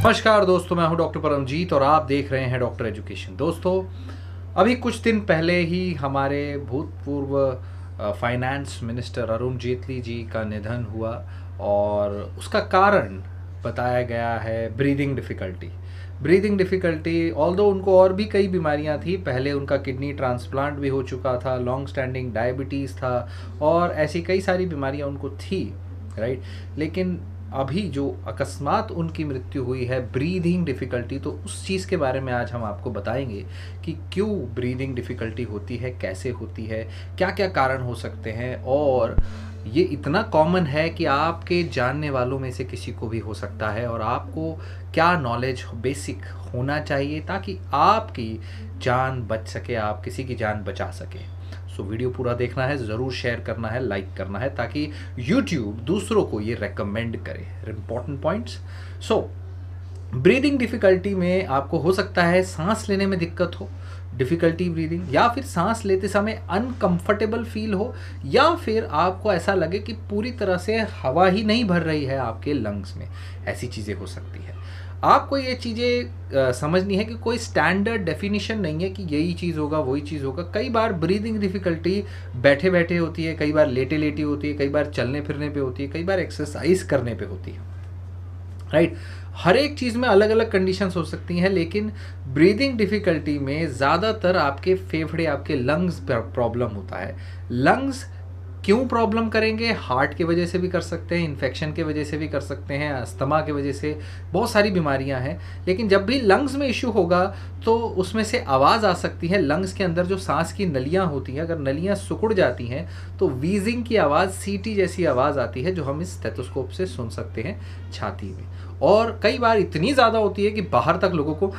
नमस्कार दोस्तों, मैं हूं डॉक्टर परमजीत और आप देख रहे हैं डॉक्टर एजुकेशन। दोस्तों, अभी कुछ दिन पहले ही हमारे भूतपूर्व फाइनेंस मिनिस्टर अरुण जेटली जी का निधन हुआ और उसका कारण बताया गया है ब्रीदिंग डिफ़िकल्टी। ऑल्दो उनको और भी कई बीमारियां थी। पहले उनका किडनी ट्रांसप्लांट भी हो चुका था, लॉन्ग स्टैंडिंग डायबिटीज़ था और ऐसी कई सारी बीमारियां उनको थी, राइट। लेकिन अभी जो अकस्मात उनकी मृत्यु हुई है ब्रीदिंग डिफ़िकल्टी, तो उस चीज़ के बारे में आज हम आपको बताएंगे कि क्यों ब्रीदिंग डिफ़िकल्टी होती है, कैसे होती है, क्या क्या कारण हो सकते हैं और ये इतना कॉमन है कि आपके जानने वालों में से किसी को भी हो सकता है और आपको क्या नॉलेज बेसिक होना चाहिए ताकि आपकी जान बच सके, आप किसी की जान बचा सके। सो वीडियो पूरा देखना है, ज़रूर शेयर करना है, लाइक करना है ताकि यूट्यूब दूसरों को ये रेकमेंड करे। Important points. So breathing difficulty में आपको हो सकता है सांस लेने में दिक्कत हो, डिफ़िकल्टी ब्रीदिंग, या फिर सांस लेते समय अनकंफर्टेबल फील हो, या फिर आपको ऐसा लगे कि पूरी तरह से हवा ही नहीं भर रही है आपके लंग्स में। ऐसी चीज़ें हो सकती है। आपको ये चीज़ें समझनी है कि कोई स्टैंडर्ड डेफिनेशन नहीं है कि यही चीज़ होगा वही चीज़ होगा। कई बार ब्रीदिंग डिफ़िकल्टी बैठे बैठे होती है, कई बार लेटे लेटी होती है, कई बार चलने फिरने पे होती है, कई बार एक्सरसाइज करने पे होती है, राइट। हर एक चीज़ में अलग अलग कंडीशंस हो सकती हैं, लेकिन ब्रीदिंग डिफ़िकल्टी में ज़्यादातर आपके फेफड़े, आपके लंग्स पर प्रॉब्लम होता है। लंग्स क्यों प्रॉब्लम करेंगे? हार्ट की वजह से भी कर सकते हैं, इन्फेक्शन की वजह से भी कर सकते हैं, अस्थमा की वजह से, बहुत सारी बीमारियां हैं। लेकिन जब भी लंग्स में इशू होगा तो उसमें से आवाज़ आ सकती है। लंग्स के अंदर जो सांस की नलियां होती हैं, अगर नलियां सिकुड़ जाती हैं तो वीजिंग की आवाज़, सीटी जैसी आवाज़ आती है जो हम इस स्टेथोस्कोप से सुन सकते हैं छाती में। और कई बार इतनी ज़्यादा होती है कि बाहर तक लोगों को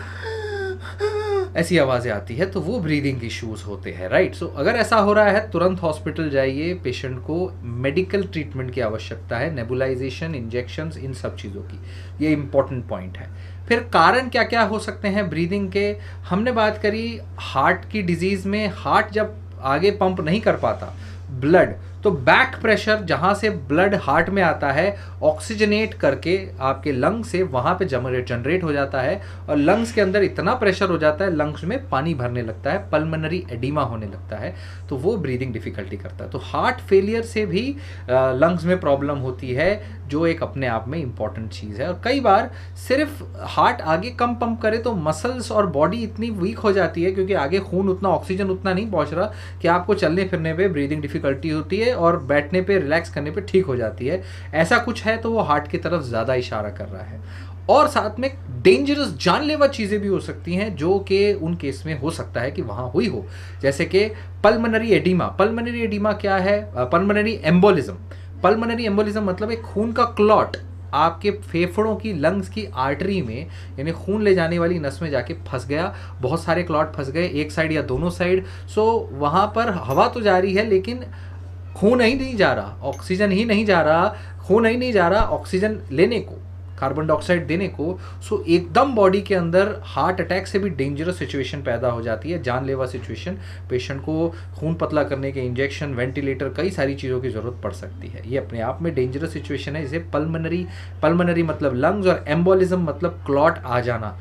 ऐसी आवाज़ें आती है, तो वो ब्रीदिंग इश्यूज होते हैं, राइट। सो अगर ऐसा हो रहा है तुरंत हॉस्पिटल जाइए। पेशेंट को मेडिकल ट्रीटमेंट की आवश्यकता है, नेबुलाइजेशन, इंजेक्शंस, इन सब चीज़ों की। ये इंपॉर्टेंट पॉइंट है। फिर कारण क्या क्या हो सकते हैं ब्रीदिंग के? हमने बात करी हार्ट की डिजीज़ में। हार्ट जब आगे पंप नहीं कर पाता ब्लड, तो बैक प्रेशर, जहाँ से ब्लड हार्ट में आता है, ऑक्सीजनेट करके आपके लंग से वहाँ पे जनरेट हो जाता है और लंग्स के अंदर इतना प्रेशर हो जाता है, लंग्स में पानी भरने लगता है, पल्मोनरी एडिमा होने लगता है, तो वो ब्रीदिंग डिफ़िकल्टी करता है। तो हार्ट फेलियर से भी लंग्स में प्रॉब्लम होती है, जो एक अपने आप में इम्पॉर्टेंट चीज़ है। और कई बार सिर्फ हार्ट आगे कम पंप करे तो मसल्स और बॉडी इतनी वीक हो जाती है, क्योंकि आगे खून उतना, ऑक्सीजन उतना नहीं पहुँच रहा, कि आपको चलने फिरने पे ब्रीदिंग डिफ़िकल्टी होती है और बैठने पे, रिलैक्स करने पे ठीक हो जाती है। ऐसा कुछ है तो वो हार्ट की तरफ ज़्यादा इशारा कर रहा है। और साथ में डेंजरस, जानलेवा चीज़ें भी हो सकती हैं जो कि उन केस में हो सकता है कि वहाँ हुई हो, जैसे कि पल्मोनरी एडिमा। पल्मोनरी एडिमा क्या है? Pulmonary embolism. पल्मोनरी एम्बोलिज्म मतलब एक खून का क्लॉट आपके फेफड़ों की, लंग्स की आर्टरी में, यानी खून ले जाने वाली नस में जाके फंस गया। बहुत सारे क्लॉट फंस गए, एक साइड या दोनों साइड। सो वहाँ पर हवा तो जा रही है लेकिन खून ही नहीं जा रहा, ऑक्सीजन ही नहीं जा रहा, खून ही नहीं जा रहा ऑक्सीजन लेने को, कार्बन डाइऑक्साइड देने को। सो एकदम बॉडी के अंदर हार्ट अटैक से भी डेंजरस सिचुएशन पैदा हो जाती है, जानलेवा सिचुएशन। पेशेंट को खून पतला करने के इंजेक्शन, वेंटिलेटर, कई सारी चीज़ों की ज़रूरत पड़ सकती है। ये अपने आप में डेंजरस सिचुएशन है, जिसे पल्मोनरी मतलब लंग्स और एम्बोलिज्म मतलब क्लॉट आ जाना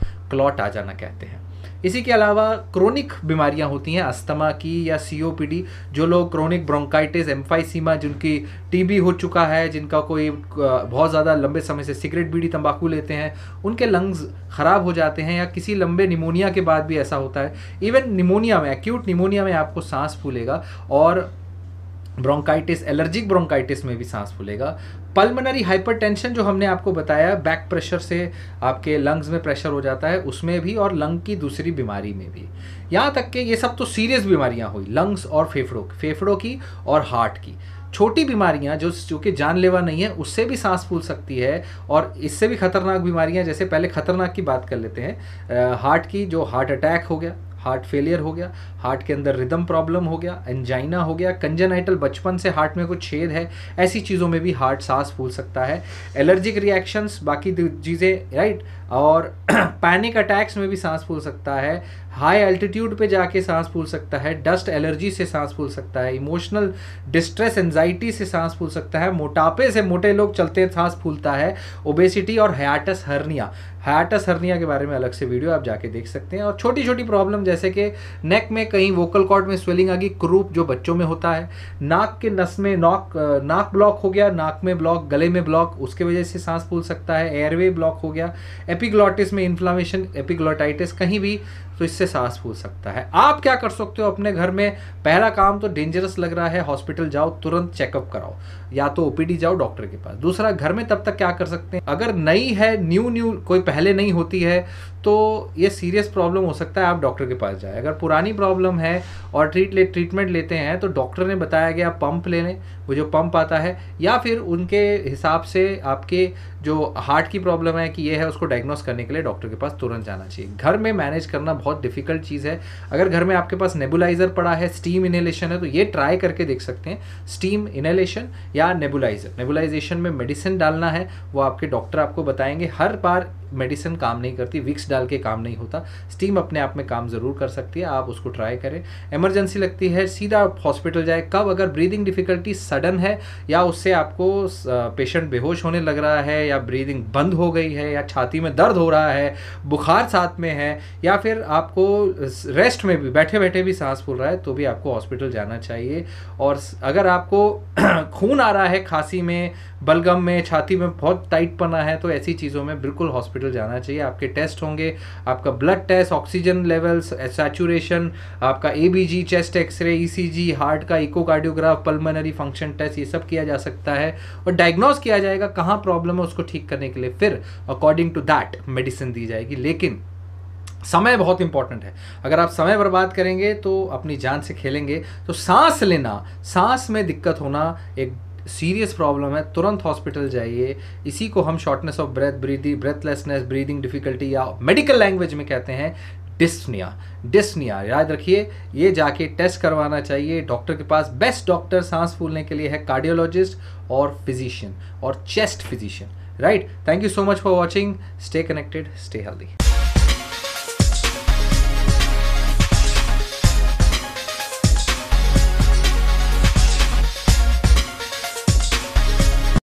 कहते हैं। इसी के अलावा क्रोनिक बीमारियां होती हैं, अस्थमा की या सीओपीडी। जो लोग क्रोनिक ब्रोंकाइटिस, एम्फाइसीमा, जिनकी टीबी हो चुका है, जिनका कोई बहुत ज़्यादा लंबे समय से सिगरेट, बीड़ी, तंबाकू लेते हैं, उनके लंग्स ख़राब हो जाते हैं। या किसी लंबे निमोनिया के बाद भी ऐसा होता है। इवन निमोनिया में, एक्यूट निमोनिया में आपको सांस फूलेगा, और ब्रोंकाइटिस, एलर्जिक ब्रोंकाइटिस में भी सांस फूलेगा। पल्मोनरी हाइपरटेंशन जो हमने आपको बताया, बैक प्रेशर से आपके लंग्स में प्रेशर हो जाता है, उसमें भी, और लंग की दूसरी बीमारी में भी। यहाँ तक कि ये सब तो सीरियस बीमारियाँ हुई, लंग्स और फेफड़ों की और हार्ट की। छोटी बीमारियाँ जो कि जानलेवा नहीं है, उससे भी सांस फूल सकती है। और इससे भी खतरनाक बीमारियाँ, जैसे पहले खतरनाक की बात कर लेते हैं, हार्ट की, जो हार्ट अटैक हो गया, हार्ट फेलियर हो गया, हार्ट के अंदर रिदम प्रॉब्लम हो गया, एंजाइना हो गया, कंजेनाइटल, बचपन से हार्ट में कुछ छेद है, ऐसी चीज़ों में भी हार्ट सांस फूल सकता है। एलर्जिक रिएक्शंस, बाकी चीज़ें, राइट। और पैनिक अटैक्स में भी सांस फूल सकता है। हाई एल्टीट्यूड पे जाके सांस फूल सकता है, डस्ट एलर्जी से सांस फूल सकता है, इमोशनल डिस्ट्रेस एंजाइटी से सांस फूल सकता है, मोटापे से, मोटे लोग चलते हैं सांस फूलता है, ओबेसिटी और हाइटिस हर्निया। हाइटिस हर्निया के बारे में अलग से वीडियो आप जाके देख सकते हैं। और छोटी छोटी प्रॉब्लम जैसे कि नेक में कहीं वोकल कॉर्ड में स्वेलिंग आ गई, क्रूप जो बच्चों में होता है, नाक के नस में नाक ब्लॉक हो गया, नाक में ब्लॉक, गले में ब्लॉक, उसके वजह से सांस फूल सकता है, एयरवे ब्लॉक हो गया, एपिग्लॉटिस में इन्फ्लामेशन, एपिग्लॉटाइटिस कहीं भी, तो इससे सांस फूल सकता है। आप क्या कर सकते हो अपने घर में? पहला काम तो डेंजरस लग रहा है, हॉस्पिटल जाओ, तुरंत चेकअप कराओ, या तो ओपीडी जाओ डॉक्टर के पास। दूसरा, घर में तब तक क्या कर सकते हैं, अगर नई है, न्यू कोई पहले नहीं होती है तो ये सीरियस प्रॉब्लम हो सकता है, आप डॉक्टर के पास जाए। अगर पुरानी प्रॉब्लम है और ट्रीटमेंट लेते हैं तो डॉक्टर ने बताया गया पंप ले लें, वो जो पंप आता है, या फिर उनके हिसाब से आपके जो हार्ट की प्रॉब्लम है कि ये है, उसको डायग्नोस करने के लिए डॉक्टर के पास तुरंत जाना चाहिए। घर में मैनेज करना बहुत डिफिकल्ट चीज़ है। अगर घर में आपके पास नेबुलाइजर पड़ा है, स्टीम इनहेलेशन है, तो ये ट्राई करके देख सकते हैं, स्टीम इनहेलेशन या नेबुलाइजर। नेबुलाइजेशन में मेडिसिन डालना है, वो आपके डॉक्टर आपको बताएंगे। हर बार मेडिसिन काम नहीं करती, विक्स डाल के काम नहीं होता, स्टीम अपने आप में काम ज़रूर कर सकती है, आप उसको ट्राई करें। इमरजेंसी लगती है, सीधा हॉस्पिटल जाए। कब? अगर ब्रीदिंग डिफिकल्टी सडन है, या उससे आपको पेशेंट बेहोश होने लग रहा है, या ब्रीदिंग बंद हो गई है, या छाती में दर्द हो रहा है, बुखार साथ में है, या फिर आपको रेस्ट में भी, बैठे बैठे भी सांस फूल रहा है, तो भी आपको हॉस्पिटल जाना चाहिए। और अगर आपको खून आ रहा है खांसी में, बलगम में, छाती में बहुत टाइट पना है, तो ऐसी चीज़ों में बिल्कुल हॉस्पिटल जाना चाहिए। आपके टेस्ट होंगे, आपका blood test, oxygen levels, saturation, आपका ABG, chest X-ray, ECG, heart का इकोकार्डियोग्राफ, पल्मोनरी फंक्शन टेस्ट, ये सब किया जा सकता है और डायग्नोस किया जाएगा कहाँ प्रॉब्लम है, उसको ठीक करने के लिए फिर अकॉर्डिंग टू दैट मेडिसिन दी जाएगी। लेकिन समय बहुत इंपॉर्टेंट है। अगर आप समय बर्बाद करेंगे तो अपनी जान से खेलेंगे। तो सांस लेना, सांस में दिक्कत होना एक सीरियस प्रॉब्लम है, तुरंत हॉस्पिटल जाइए। इसी को हम shortness of breath, breathlessness, breathing difficulty, या मेडिकल लैंग्वेज में कहते हैं डिस्निया। याद रखिए, ये जाके टेस्ट करवाना चाहिए डॉक्टर के पास। बेस्ट डॉक्टर सांस फूलने के लिए है कार्डियोलॉजिस्ट और फिजिशियन और chest physician, right? Thank you so much for watching. Stay connected, stay healthy.